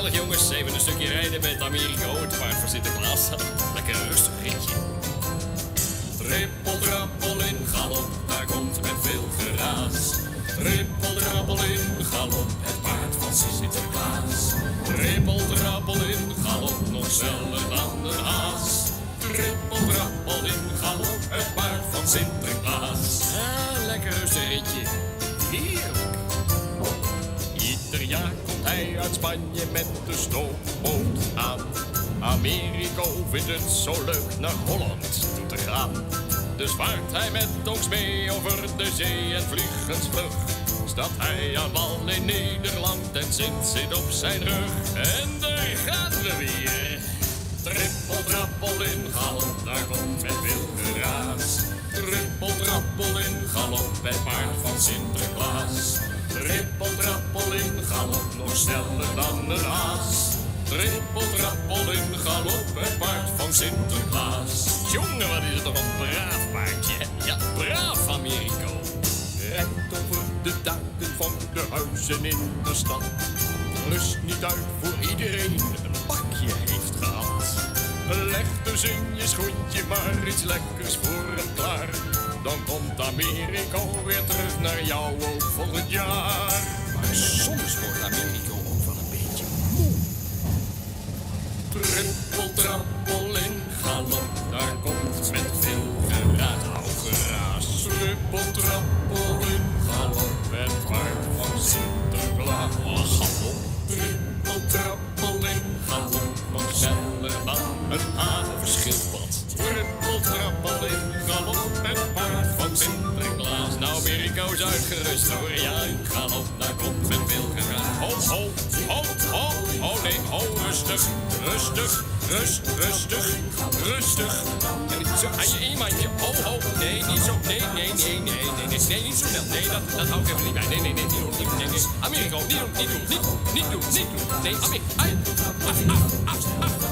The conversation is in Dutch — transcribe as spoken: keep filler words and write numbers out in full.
gezellig jongens, even een stukje rijden met Americo, het paard van Sinterklaas. Lekker een rustig ritje. Trippel, trappel in galop, daar komt met veel geraas. Trippel, trappel in galop, het paard van Sinterklaas. Trippel, trappel in galop, nog sneller dan een haas. Trippel, trappel in galop, het paard van Sinterklaas. Ah, lekker rustig ritje. Heerlijk. Ieder jaar komt hij uit Spanje met de stoomboot aan. Americo vindt het zo leuk naar Holland toe te gaan. Dus vaart hij met ons mee over de zee en vliegensvlug. Staat hij aan wal in Nederland en Sint zit op zijn rug. En daar gaan we weer. Trippel, trappel in galop, daar komt met veel geraas. Trippel, trappel in galop, het paard van Sinterklaas. Trippel, trappel in galop, nog sneller dan een haas. Trippel, trappel in galop, het paard van Sinterklaas. Jongen, wat is het toch een braaf paardje. Ja, braaf Americo. Rijdt over de daken van de huizen in de stad. Rust niet uit voor iedereen, een pakje heeft gehad. Leg dus in je schoentje maar iets lekkers voor hem klaar. Dan komt Americo weer terug naar jou ook volgend jaar. Maar soms wordt Americo ook wel een beetje moe. Trippel, trappel in galop, daar komt met veel geraas. Hou geraas. Trippel, trappel in galop, het paard van Sinterklaas. Galop. Trippel, trappel in galop, nog sneller dan een havenschildpad. Trippel, trappel in galop, het paard van Sinterklaas. Nou, Americo is uitgerust hoor, ja, in galop, daar komt met veel geraas. Ho, ho, ho, ho, ho, nee, ho, rustig, rustig, rust, rustig, rustig. En niet zo aan je eenmandje, ho, ho, nee, niet zo, nee, nee, nee, nee, nee, nee, nee, niet zo snel, nee, dat, dat hou ik even niet bij, nee, nee, nee, niet doen, niet, nee, nee, Americo, niet doen, niet doen, niet, niet doen, niet doen, nee, Americo, af, af, af, af.